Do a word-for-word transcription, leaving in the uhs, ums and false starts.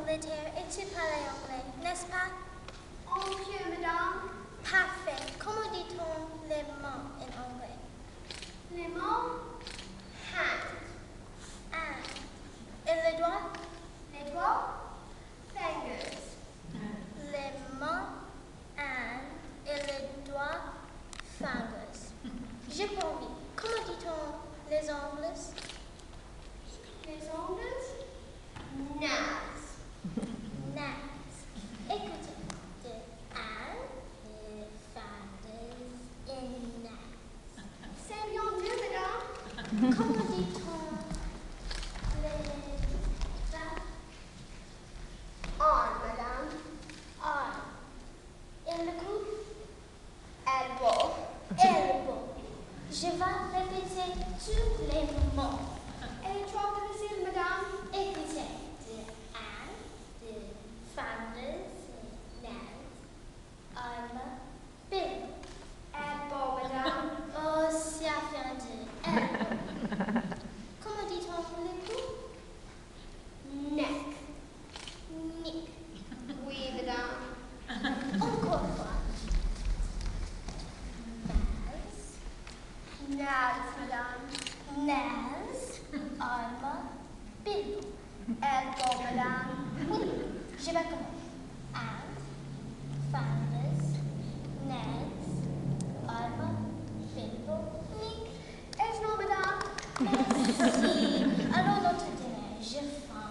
Angleterre et tu parles anglais, n'est-ce pas? En Dieu, madame. Parfait. Comment dit-on les mots en anglais? Les mots? Hand. And. Et les doigts? Les doigts? Fingers. Les mains and et les doigts fingers. J'ai pas envie. Comment dit-on les ongles? Les ongles? Nails. Nails. Écoutez. De and, les fingers et nails. C'est bien dit, madame. Comment dit-on les bras? On, madame. On. Et le cou? Elbow. Elbow. Je vais répéter tous les mots. Et trop difficile, madame. Écoutez. De and, de fingers, nails, arm, bill. Elbow, madame. Oh, ça vient de elbow. Comment dit-on le cou? Neck. Nick. Oui, madame. Encore une fois. Nails, Nails, madame. nails, arm, bill. Elbow, madame. Oui, je vais commencer. And, fingers, nails, arm, bill, nick. Et non, madame. Merci. Alors, notre dîner, j'ai faim.